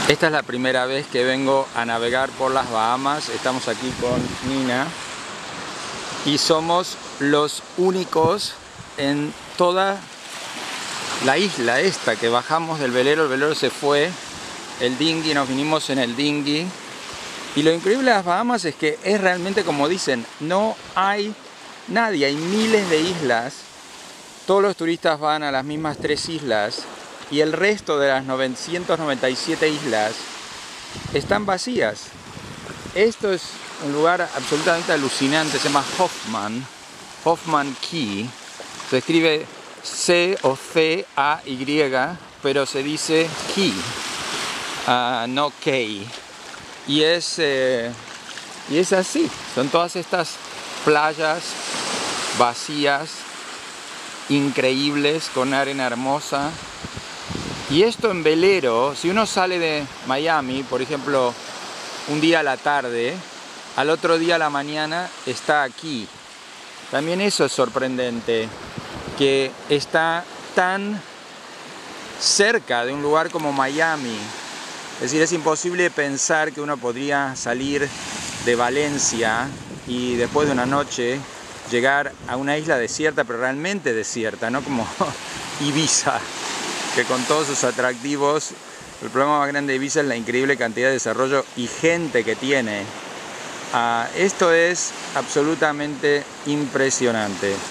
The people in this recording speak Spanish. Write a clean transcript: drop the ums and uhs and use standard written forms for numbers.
Esta es la primera vez que vengo a navegar por las Bahamas. Estamos aquí con Nina y somos los únicos en toda la isla esta que bajamos del velero. El velero se fue, el dinghy, nos vinimos en el dinghy. Y lo increíble de las Bahamas es que es realmente como dicen, no hay nadie, hay miles de islas. Todos los turistas van a las mismas 3 islas y el resto de las 997 islas están vacías. Esto es un lugar absolutamente alucinante, se llama Hoffman Cay. Se escribe C o C-A-Y, pero se dice Cay, no Key. Y es así, son todas estas playas vacías, increíbles, con arena hermosa. Y esto en velero, si uno sale de Miami, por ejemplo, un día a la tarde, al otro día a la mañana está aquí. También eso es sorprendente, que está tan cerca de un lugar como Miami. Es decir, es imposible pensar que uno podría salir de Valencia y después de una noche llegar a una isla desierta, pero realmente desierta, no como Ibiza, que con todos sus atractivos, el problema más grande de Ibiza es la increíble cantidad de desarrollo y gente que tiene. Esto es absolutamente impresionante.